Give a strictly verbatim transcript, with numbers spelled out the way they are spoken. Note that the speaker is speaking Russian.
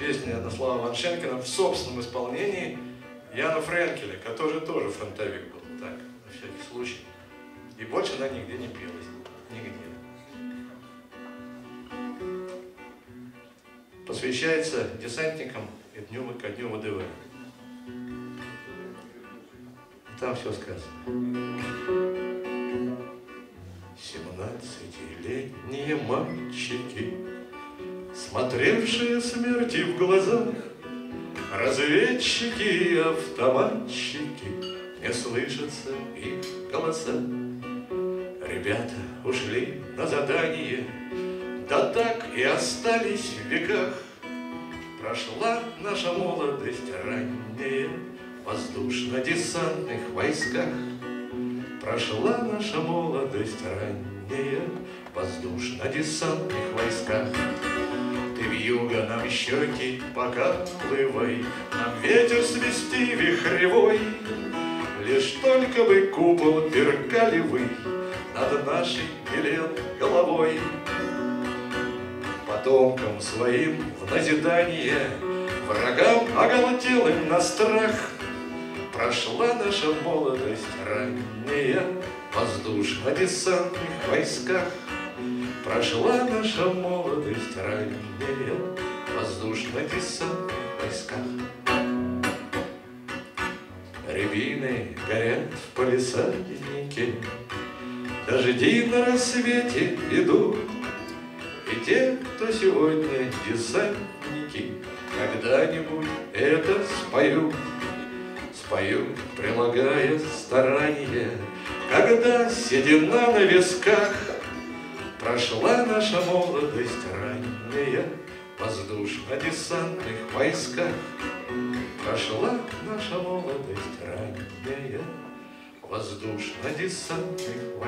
песня Однослава Ваншенкина в собственном исполнении Яна Френкеля, который тоже фронтовик был, так, на всякий случай. И больше она нигде не пелась. Нигде. Посвящается десантникам и дню, ко дню ВДВ. Там все сказано. Семнадцатилетние мальчики, смотревшие смерти в глазах, разведчики и автоматчики, не слышатся их голоса. Ребята ушли на задание, да так и остались в веках. Прошла наша молодость ранняя в воздушно-десантных войсках. Прошла наша молодость ранняя в воздушно-десантных войсках. Ты вьюга нам щеки покалывай, нам ветер свисти вихревой. Лишь только бы купол перкалевый над нашей белел головой. Потомкам своим в назидание, врагам оголтелым на страх, прошла наша молодость ранняя в воздушно-десантных войсках. Прошла наша молодость ранняя в воздушно-десантных войсках. Рябины горят в палисаднике, дожди на рассвете идут. И те, кто сегодня десантники, когда-нибудь это споют. Споют, прилагая старания, когда седина на висках. Прошла наша молодость ранняя в воздушно-десантных войсках. Прошла наша молодость ранняя в воздушно-десантных войсках.